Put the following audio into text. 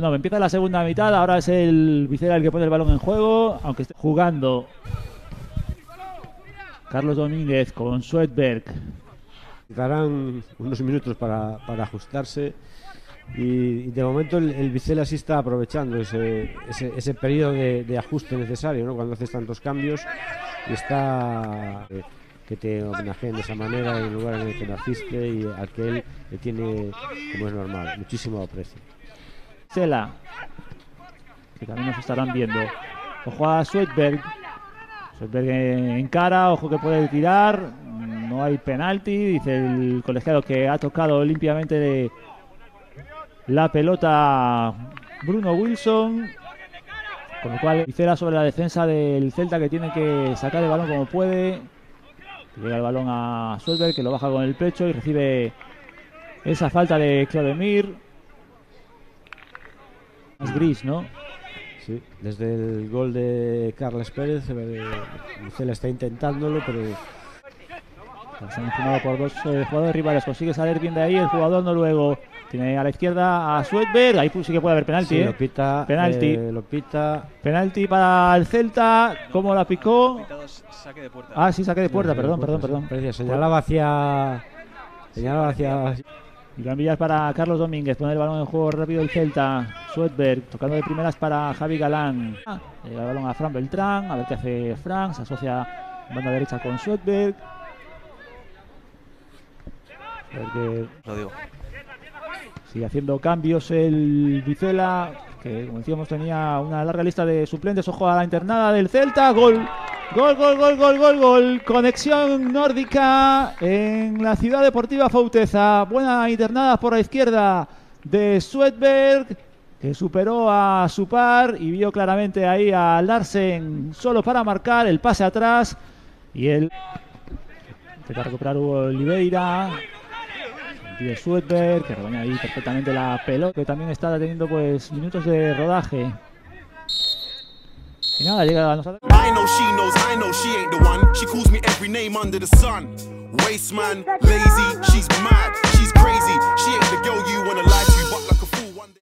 Bueno, empieza la segunda mitad. Ahora es el Vicela el que pone el balón en juego, aunque esté jugando Carlos Domínguez con Svedberg. Darán unos minutos para ajustarse y de momento el Vicela sí está aprovechando ese periodo de ajuste necesario, ¿no? Cuando haces tantos cambios y está que te homenajeen de esa manera en el lugar en el que naciste y al que él le tiene, como es normal, muchísimo aprecio. Vicela, que también nos estarán viendo. Ojo a Svedberg. Svedberg en cara, ojo que puede tirar. No hay penalti, dice el colegiado que ha tocado limpiamente la pelota Bruno Wilson, con lo cual Vicela sobre la defensa del Celta, que tiene que sacar el balón como puede. Llega el balón a Svedberg, que lo baja con el pecho y recibe esa falta de Clodemir. Es gris, ¿no? Sí, desde el gol de Carles Pérez, Vicela está intentándolo, pero se han empujado por dos jugadores rivales. Consigue salir bien de ahí el jugador noruego. Tiene a la izquierda a Svedberg. Ahí sí que puede haber penalti. Sí, lo pita, penalti. Lo pita. Penalti para el Celta. ¿Cómo la picó? Saque de puerta. Ah, sí, saque de puerta. Perdón. Señalaba hacia. Y lo envías para Carlos Domínguez. Pone el balón en juego rápido el Celta. Svedberg tocando de primeras para Javi Galán. Llega el balón a Fran Beltrán. A ver qué hace Fran. Se asocia en banda derecha con Svedberg. Lo digo. Sigue haciendo cambios el Vicela, que como decíamos tenía una larga lista de suplentes. Ojo a la internada del Celta. Gol. Conexión nórdica en la Ciudad Deportiva Fauteza. Buena internada por la izquierda de Svedberg, que superó a su par y vio claramente ahí a Larsen solo para marcar. El pase atrás y el intenta recuperar Hugo Oliveira. De Svedberg, que rebaña ahí perfectamente la pelota, que también está teniendo pues minutos de rodaje. Y nada, llega a nosotros. I know she ain't the one. She calls me every name under the sun. Waste man, lazy, she's mad, she's crazy. She ain't the girl you wanna lie to, but like a fool one day.